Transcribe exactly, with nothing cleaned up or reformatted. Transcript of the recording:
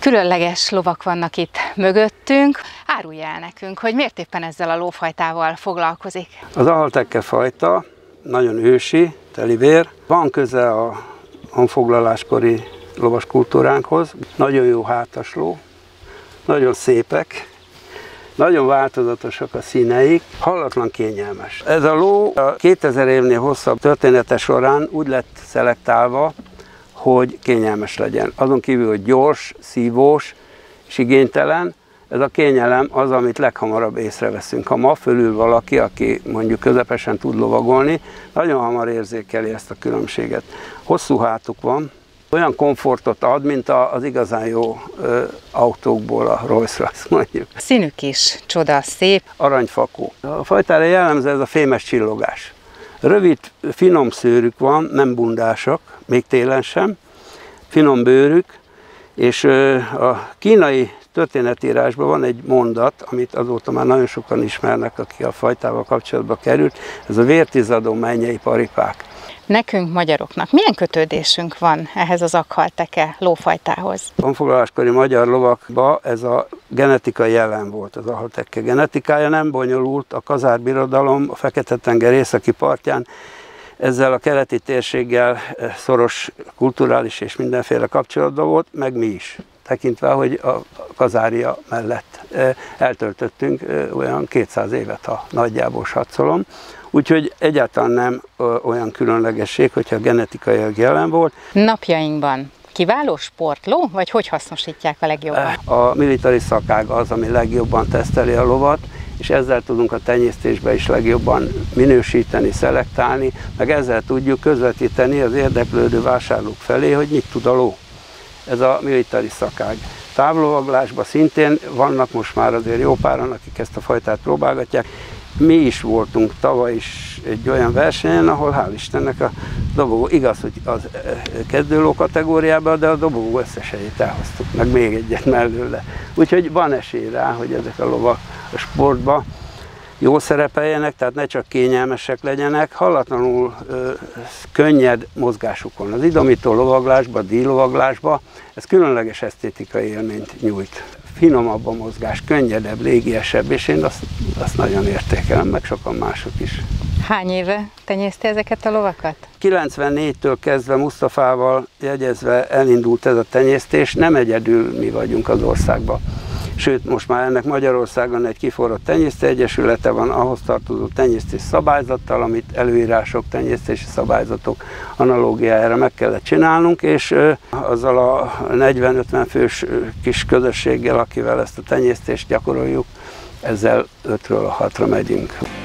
Különleges lovak vannak itt mögöttünk. Árulj el nekünk, hogy miért éppen ezzel a lófajtával foglalkozik. Az Ahaltekke fajta nagyon ősi, telivér. Van köze a honfoglaláskori lovas kultúránkhoz. Nagyon jó hátas ló, nagyon szépek, nagyon változatosak a színeik, hallatlan kényelmes. Ez a ló a kétezer évnél hosszabb története során úgy lett szelektálva, hogy kényelmes legyen. Azon kívül, hogy gyors, szívós és igénytelen, ez a kényelem az, amit leghamarabb észreveszünk. Ha ma fölül valaki, aki mondjuk közepesen tud lovagolni, nagyon hamar érzékeli ezt a különbséget. Hosszú hátuk van, olyan komfortot ad, mint az igazán jó ö, autókból a Rolls-Royce mondjuk. A színük is csoda, szép. Aranyfakó. A fajtára jellemző ez a fémes csillogás. Rövid, finom szőrük van, nem bundásak, még télen sem, finom bőrük, és a kínai történetírásban van egy mondat, amit azóta már nagyon sokan ismernek, aki a fajtával kapcsolatba került, ez a vértizadó mennyei paripák. Nekünk, magyaroknak milyen kötődésünk van ehhez az Ahaltekke lófajtához? A honfoglaláskori magyar lovakban ez a genetika jelen volt, az Ahaltekke genetikája nem bonyolult, a kazárbirodalom a Fekete-tenger északi partján ezzel a keleti térséggel szoros kulturális és mindenféle kapcsolatban volt, meg mi is. Tekintve, hogy a Kazária mellett eltöltöttünk olyan kétszáz évet, ha nagyjából satszolom. Úgyhogy egyáltalán nem olyan különlegesség, hogyha genetikailag jelen volt. Napjainkban kiváló sportló, vagy hogy hasznosítják a legjobban? A militari szakág az, ami legjobban teszteli a lovat, és ezzel tudunk a tenyésztésbe is legjobban minősíteni, szelektálni, meg ezzel tudjuk közvetíteni az érdeklődő vásárlók felé, hogy mit tud a ló. Ez a militari szakág. Távlovaglásban szintén vannak most már azért jó páran, akik ezt a fajtát próbálgatják. Mi is voltunk tavaly is egy olyan versenyen, ahol hál' Istennek a dobogó, igaz, hogy az kezdőló kategóriában, de a dobogó összesejét elhoztuk, meg még egyet mellőle. Úgyhogy van esély rá, hogy ezek a lovak a sportban jól szerepeljenek, tehát ne csak kényelmesek legyenek, hallatlanul ö, könnyed mozgásuk van. Az idomító lovaglásban, díjlovaglásban ez különleges esztétikai élményt nyújt. Finomabb a mozgás, könnyedebb, légiesebb, és én azt, azt nagyon értékelem, meg sokan mások is. Hány éve tenyészti ezeket a lovakat? kilencvennégytől kezdve Mustafával jegyezve elindult ez a tenyésztés, nem egyedül mi vagyunk az országban. Sőt, most már ennek Magyarországon egy kiforrott tenyésztő egyesülete van, ahhoz tartozó tenyésztés szabályzattal, amit előírások, tenyésztési szabályzatok analógiájára meg kellett csinálnunk, és azzal a negyven-ötven fős kis közösséggel, akivel ezt a tenyésztést gyakoroljuk, ezzel ötről a hatra megyünk.